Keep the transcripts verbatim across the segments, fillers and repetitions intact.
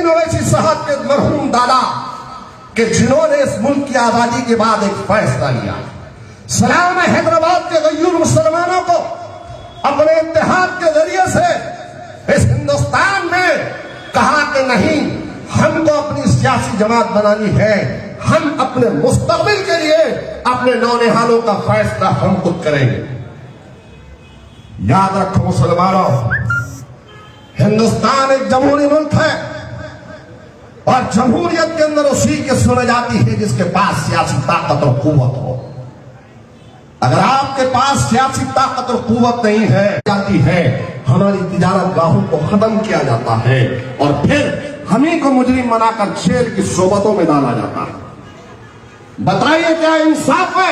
अवैसी साहब के मरहूम दादा कि जिन्होंने इस मुल्क की आजादी के बाद एक फैसला लिया, सलाम हैदराबाद के गयूर मुसलमानों को अपने इत्तेहाद के जरिए से इस हिंदुस्तान में कहा कि नहीं, हमको अपनी सियासी जमात बनानी है, हम अपने मुस्तकबिल के लिए अपने नौनिहालों का फैसला हम खुद करेंगे। याद रखो मुसलमानों, हिंदुस्तान एक जमहूरी मुल्क है और जमहूरियत के अंदर उसी के सुनी जाती है जिसके पास सियासी ताकत और कुव्वत हो। अगर आपके पास सियासी ताकत और कुव्वत नहीं है, जाती है, हमारी तिजारत गाहों को खत्म किया जाता है और फिर हमी को मुजरिम बनाकर जेल की सोबतों में डाला जाता है। बताइए क्या इंसाफ है?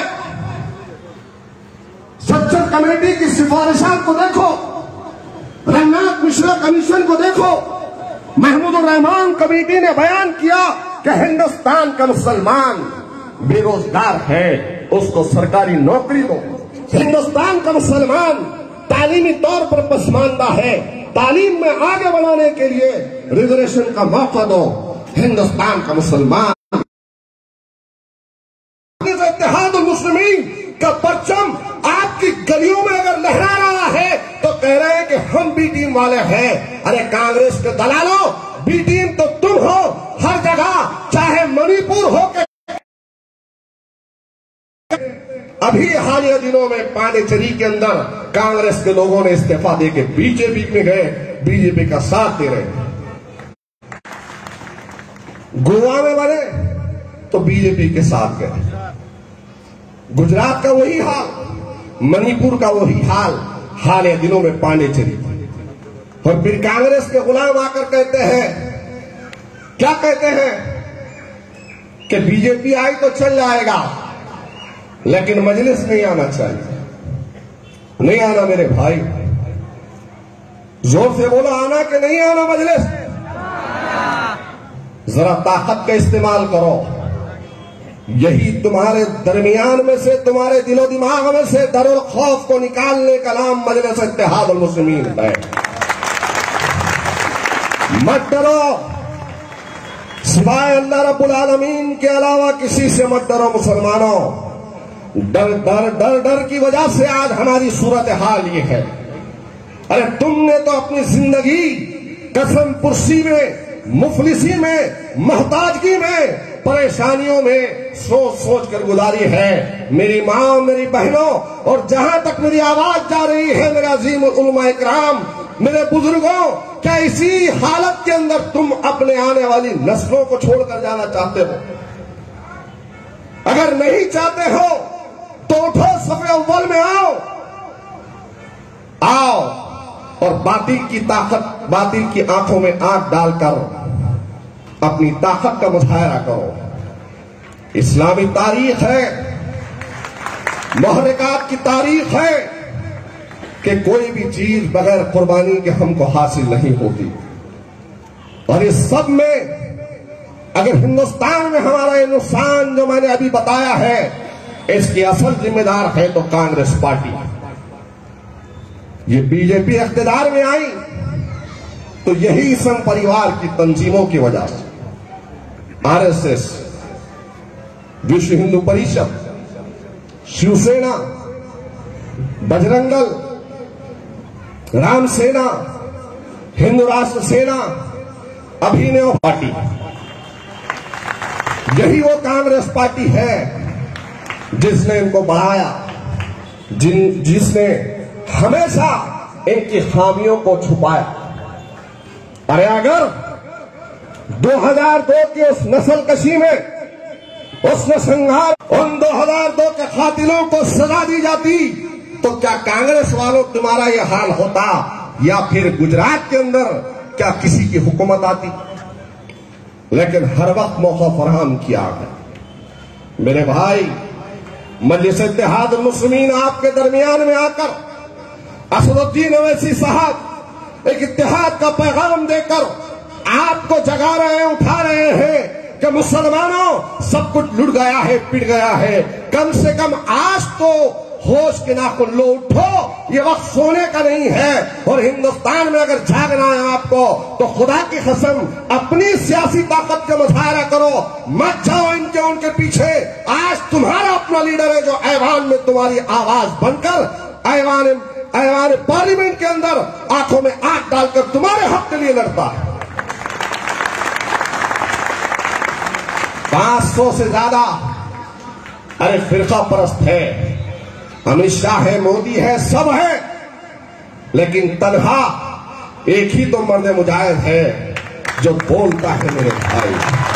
सच्चर कमेटी की सिफारिशात को देखो, रंगनाथ मिश्रा कमीशन को देखो, महमूद रहमान कमेटी ने बयान किया कि हिंदुस्तान का मुसलमान बेरोजगार है, उसको सरकारी नौकरी दो। हिंदुस्तान का मुसलमान तालीमी तौर पर पसमानदा है, तालीम में आगे बढ़ाने के लिए रिजर्वेशन का मौका दो। हिंदुस्तान का मुसलमान इत्तेहादुल मुस्लिमीन का परचम आपकी गलियों में अगर लहरा रहा है तो कह रहे हैं कि हम बी टीम वाले हैं। अरे कांग्रेस के दलालों, बी टीम तो तुम हो हर जगह, चाहे मणिपुर हो के अभी हालिया दिनों में पांडिचेरी के अंदर कांग्रेस के लोगों ने इस्तीफा देके बीजेपी में गए, बीजेपी का साथ दे रहे हैं। गोवा में बने तो बीजेपी के साथ गए, गुजरात का वही हाल, मणिपुर का वही हाल, हालिया दिनों में पांडिचेरी। और फिर कांग्रेस के गुलाम आकर कहते हैं, क्या कहते हैं कि बीजेपी आई तो चल जाएगा लेकिन मजलिस नहीं आना चाहिए। नहीं आना मेरे भाई, जोर से बोलो, आना कि नहीं आना मजलिस? जरा ताकत का इस्तेमाल करो। यही तुम्हारे दरमियान में से, तुम्हारे दिलो दिमाग में से डर और खौफ को निकालने का नाम मजलिस इत्तेहादुल मुस्लिमीन है। मत डरो, सिवाय अल्लाह रब्बुल आलमीन के अलावा किसी से मत डरो मुसलमानों। डर डर डर डर की वजह से आज हमारी सूरत हाल ये है। अरे तुमने तो अपनी जिंदगी कसम पुरसी में, मुफलिसी में, मोहताजगी में, परेशानियों में सोच सोच कर गुजारी है। मेरी माँ, मेरी बहनों, और जहां तक मेरी आवाज जा रही है मेरे अजीम उलमा इकराम, मेरे बुजुर्गों, क्या इसी हालत के अंदर तुम अपने आने वाली नस्लों को छोड़कर जाना चाहते हो? अगर नहीं चाहते हो तो उठो, सफे अव्वल में आओ आओ और बातिल की ताकत, बातिल की आंखों में आंख डालकर अपनी ताकत का मुजाहरा करो। इस्लामी तारीख है, मुहर्रिकात की तारीख है कि कोई भी चीज बगैर कुर्बानी के हमको हासिल नहीं होती। और इस सब में अगर हिंदुस्तान में हमारा ये नुकसान जो मैंने अभी बताया है, इसकी असल जिम्मेदार है तो कांग्रेस पार्टी। ये बीजेपी इख्तिदार में आई तो यही संघ परिवार की तंजीमों की वजह से, आरएसएस, विश्व हिंदू परिषद, शिवसेना, बजरंगल, राम सेना, हिंदू राष्ट्र सेना, अभिनव पार्टी, यही वो कांग्रेस पार्टी है जिसने इनको बढ़ाया, जिन जिसने हमेशा इनकी खामियों को छुपाया। अरे अगर दो हज़ार दो की उस नस्लकशी में, उस नरसंहार, उन दो हज़ार दो के कातिलों को सजा दी जाती तो क्या कांग्रेस वालों तुम्हारा यह हाल होता? या फिर गुजरात के अंदर क्या किसी की हुकूमत आती? लेकिन हर वक्त मौका फराहम किया है। मेरे भाई, मजलिस इत्तेहादुल मुस्लिमीन आपके दरमियान में आकर असदुद्दीन ओवैसी साहब एक इत्तेहाद का पैगाम देकर आपको जगा रहे हैं, उठा रहे हैं कि मुसलमानों, सब कुछ लुट गया है, पिट गया है। कम से कम आज तो होश के नाखुन लो, उठो, ये वक्त सोने का नहीं है। और हिंदुस्तान में अगर जागना है आपको तो खुदा की कसम अपनी सियासी ताकत का मुजाहरा करो, मत जाओ इनके उनके पीछे। आज तुम्हारा अपना लीडर है जो ऐवान में तुम्हारी आवाज बनकर ऐवान ऐवान पार्लियामेंट के अंदर आंखों में आंख डालकर तुम्हारे हक के लिए लड़ता है। पांच सौ से ज्यादा अरे फिरका परस्त है, अमित शाह है, मोदी है, सब है, लेकिन तन्हा एक ही तो मर्द मुजाहिद है जो बोलता है मेरे भाई।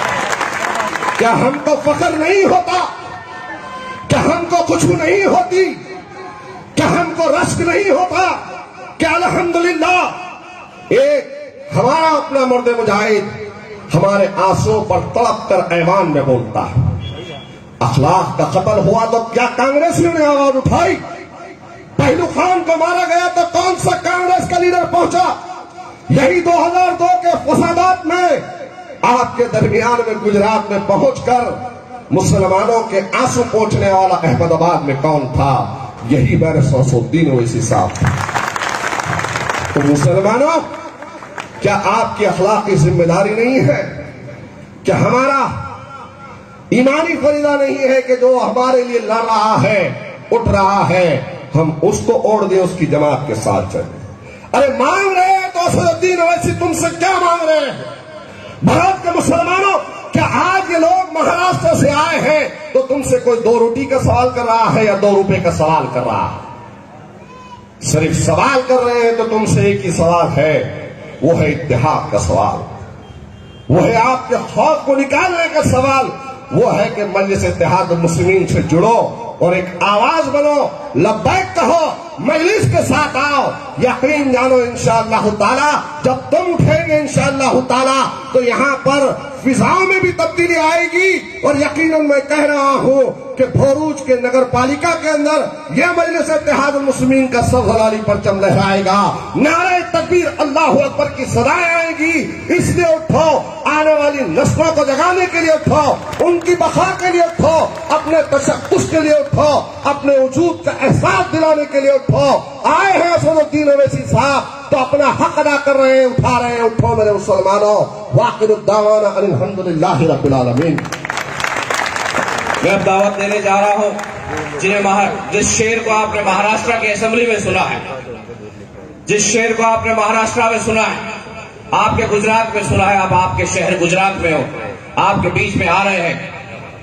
क्या हमको फख्र नहीं होता? क्या हमको कुछ नहीं होती? क्या हमको रश्क नहीं होता? क्या अल्हम्दुलिल्लाह एक हमारा अपना मर्द मुजाहिद हमारे आंसुओं पर तड़प कर ऐवान में बोलता है। अखलाक का कत्ल हुआ तो क्या कांग्रेसियों ने आवाज उठाई? पहलू खान को मारा गया तो कौन सा कांग्रेस का लीडर पहुंचा? यही दो हज़ार दो के फसादात में आपके दरमियान में गुजरात में पहुंचकर मुसलमानों के आंसू पोंछने वाला अहमदाबाद में कौन था? यही मेरे सौसुद्दीन ओवैसी साहब। तो मुसलमानों, क्या आपकी अखलाक की जिम्मेदारी नहीं है? क्या हमारा ईमानी फरीदा नहीं है कि जो हमारे लिए लड़ रहा है, उठ रहा है, हम उसको ओढ़ दें, उसकी जमात के साथ चले? अरे मांग रहे हैं तो असदुद्दीन ओवैसी तुमसे क्या मांग रहे हैं? भारत के मुसलमानों, क्या आज ये लोग महाराष्ट्र से आए हैं तो तुमसे कोई दो रोटी का सवाल कर रहा है या दो रुपए का सवाल कर रहा है? सिर्फ सवाल कर रहे हैं तो तुमसे एक ही सवाल है, वो है इत्तेहाद का सवाल, वो है आपके खौफ को निकालने का सवाल, वो है कि मजलिस इत्तेहाद मुस्लिमीन से जुड़ो और एक आवाज बनो, लब्बैक कहो, मजलिस के साथ आओ। यकीन जानो इंशाअल्लाह ताला जब तुम उठेंगे इंशाअल्लाह ताला तो यहां पर फिजाओं में भी तब्दीली आएगी। और यकीनन मैं कह रहा हूं कि भरूच के नगर पालिका के अंदर यह मजलिस इत्तेहाद मुस्लिमीन का सब हलाली परचम लहराएगा, नारे तकबीर अल्लाहू अकबर की सदाएं आएगी। इसलिए उठो, आने वाली नस्लों को जगाने के लिए उठो, उनकी बखा के लिए उठो, अपने तशक्कुस के लिए उठो, अपने वजूद का एहसास दिलाने के लिए उठो। आए हैं असदुद्दीन ओवैसी साहब तो अपना हक अदा कर रहे हैं, उठा रहे हैं, उठो मेरे मुसलमानों। वाक़िरुद्दावाना अल्हम्दुलिल्लाहि रब्बिल आलमीन। मैं अब दावत देने जा रहा हूं जिन्हें महार जिस शेर को आपने महाराष्ट्र की असेंबली में सुना है, जिस शेर को आपने महाराष्ट्र में सुना है, आपके गुजरात में सुना है, अब आपके शहर गुजरात में हो, आपके बीच में आ रहे हैं।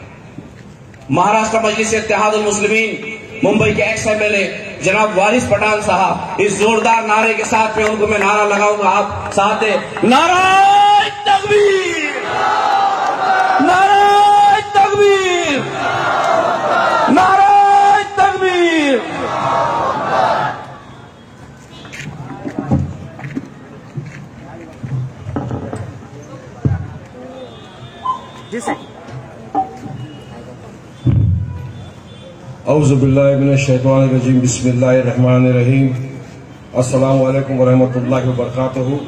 महाराष्ट्र मजलिस इत्तेहादुल मुस्लिमीन मुंबई के एक्स एमएलए जनाब वारिस पठान साहब, इस जोरदार नारे के साथ में उनको मैं नारा लगाऊंगा, आप साथ दे, नारे तकबीर, नारे तकबीर, नारे तकबीर। जी सर। औज़ुबिल्लाहिमिनश्शैतानिर्रजीम, बिस्मिल्लाहिर्रहमानिर्रहीम। अस्सलामु अलैकुम वरहमतुल्लाहि वबरकातुहू।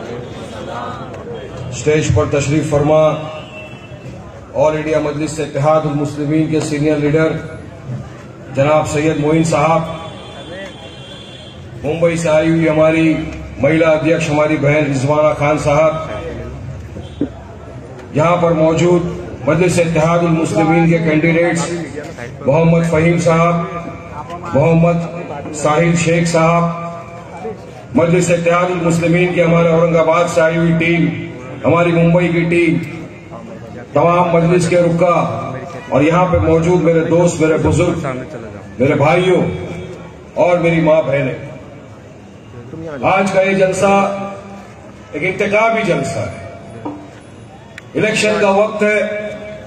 स्टेज पर तशरीफ फरमा ऑल इंडिया मजलिस इत्तेहादुल मुस्लिमीन के सीनियर लीडर जनाब सैयद मोइन साहब, मुंबई से आई हुई हमारी महिला अध्यक्ष हमारी बहन रिजवाना खान साहब, यहां पर मौजूद मजलिस इत्तेहादुल मुस्लिमीन के कैंडिडेट्स मोहम्मद फहीम साहब, मोहम्मद साहिल शेख साहब, मजलिस इत्तेहादुल मुस्लिमीन के हमारे औरंगाबाद से आई हुई टीम, हमारी मुंबई की टीम, तमाम मजलिस के रुक्का और यहाँ पे मौजूद मेरे दोस्त, मेरे बुजुर्ग, मेरे भाइयों और मेरी माँ बहनें। आज का ये जलसा एक इंतखाबी जलसा है, इलेक्शन का वक्त है।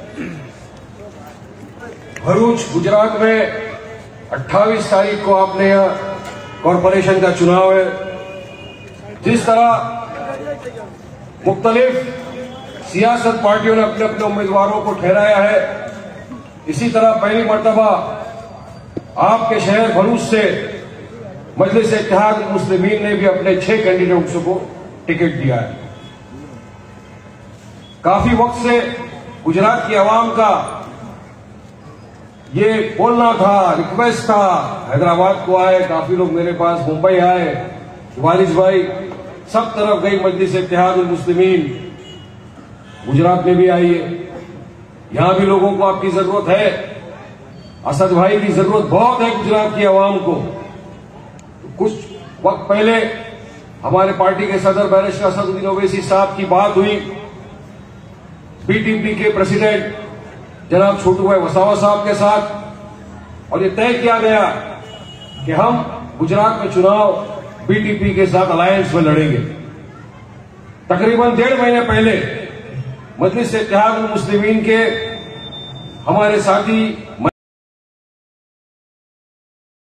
भरूच गुजरात में अट्ठाईस तारीख को आपने यहाँ कॉरपोरेशन का चुनाव है। जिस तरह मुख्तलिफ सियासत पार्टियों ने अपने अपने उम्मीदवारों को ठहराया है, इसी तरह पहली मर्तबा आपके शहर भरूच से मजलिस इत्तेहाद मुस्लिमीन ने भी अपने छह कैंडिडेट्स को टिकट दिया है। काफी वक्त से गुजरात की आवाम का ये बोलना था, रिक्वेस्ट था। हैदराबाद को आए, काफी लोग मेरे पास मुंबई आए, वारिस भाई सब तरफ गई मजलिस इत्तेहादुल मुस्लिमीन, गुजरात में भी आई है। यहां भी लोगों को आपकी जरूरत है, असद भाई की जरूरत बहुत है गुजरात की आवाम को। कुछ वक्त पहले हमारे पार्टी के सदर बैरिस्टर असदुद्दीन ओवैसी साहब की बात हुई बीटीपी के प्रेसिडेंट जनाब छोटू भाई वसावा साहब के साथ, और ये तय किया गया कि हम गुजरात में चुनाव बीटीपी के साथ अलायंस में लड़ेंगे। तकरीबन डेढ़ महीने पहले मजलिस इत्तेहादुल मुस्लिमीन के हमारे साथी